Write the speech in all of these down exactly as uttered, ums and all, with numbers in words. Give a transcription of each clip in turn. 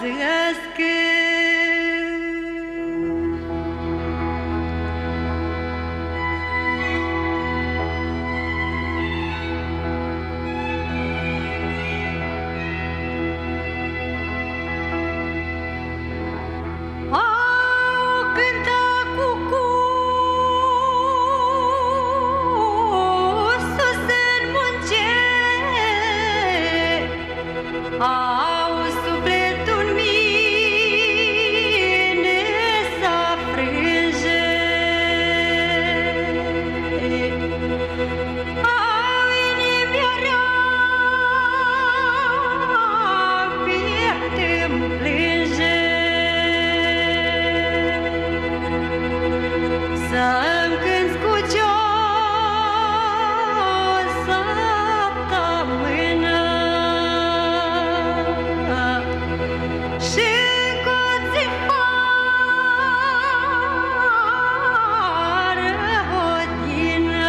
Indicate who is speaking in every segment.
Speaker 1: păzească. Au sufletul în mine s-aprinde, au inimea rea, piepte-mi plânge. Să-mi cânți cu cioasa ta mână și cu țifară hodină.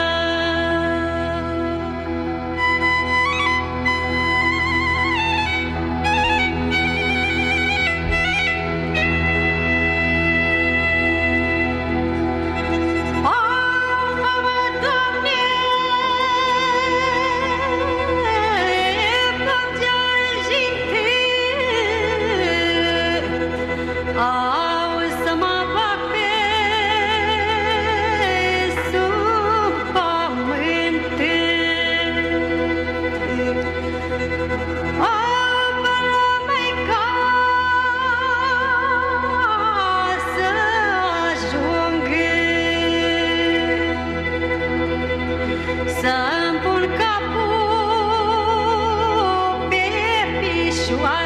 Speaker 1: Au să mă bag pe sub pământ, au până mai ca să ajungă să-mi pun capul pe pișoară.